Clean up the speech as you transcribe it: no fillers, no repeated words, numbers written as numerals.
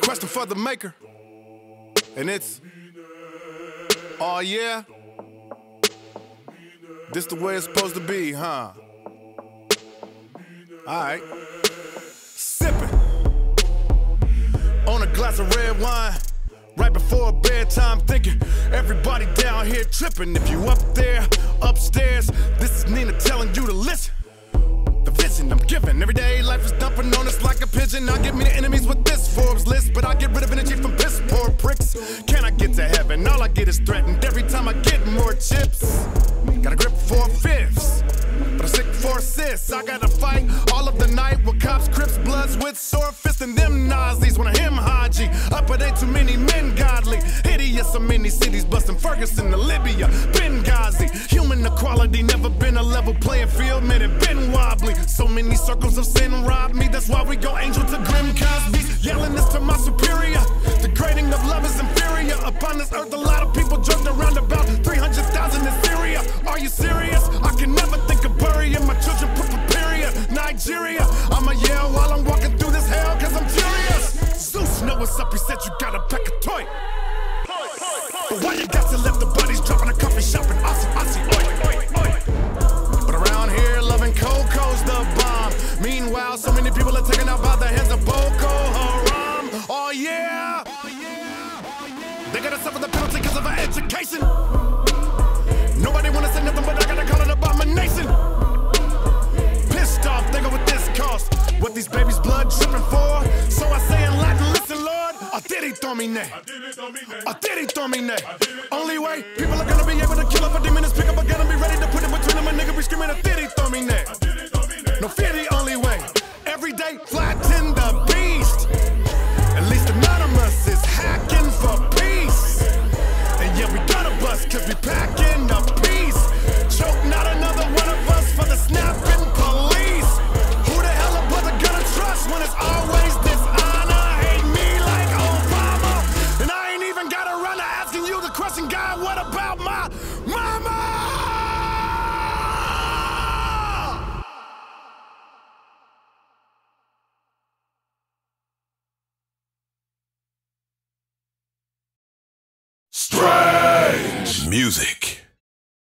question for the maker, and it's, oh yeah, this the way it's supposed to be, huh? Alright. Sipping on a glass of red wine right before bedtime, thinking everybody down here tripping. If you up there, upstairs, this is Nina telling you to listen. The vision I'm giving, everyday life is dumping on us like a pigeon. I get me the enemies with this Forbes list, but I get rid of energy from piss poor pricks. Can I get to heaven? All I get is threatened every time I get more chips. Got a grip for fifths, but I'm sick for assists. I gotta fight all of the night with cops, crips, bloods with sore fists and them Nazis. When I him Haji, up it ain't too many men godly. Hideous, so many cities busting Ferguson to Libya, Benghazi. Human equality never been a level playing field, man, it been wobbly. So many circles of sin robbed me, that's why we go angel to grim Cosby's. Yelling this to my superior, the grading of love is inferior. Upon this earth a lot of people jumped around about 300,000 in Syria. Are you serious? I can never think of burying my children, put period. Nigeria, I'ma yell while I'm walking through this hell, cause I'm furious. Zeus know what's up, he said you gotta pack a toy. But why you got to let the bodies drop in a coffee shop in Aussie, oi. But around here, loving Coco's the bomb. Meanwhile, so many people are taken out by the hands of Boko Haram. Oh yeah, they gotta suffer the penalty cause of our education. Nobody wanna say nothing, but I gotta call it abomination. Pissed off, think of what this cost, what these babies' blood dripping for. So I say in Latin, listen, Lord, atirito mine, atirito mine. Only way people are gonna be able to kill up a demon is pick up a gun and be ready to put it between them. A nigga be screaming atirito mine. No fear, the only way. Every day, flatten the beast. At least Anonymous is hacking for peace. And yeah, we gotta bust cause we packing a peace. Choke not another one of us for the snapping police. Who the hell a brother gonna trust when it's always dishonor? Hate me like Obama. And I ain't even got around to asking you the question, God, what about my mama? Strange music.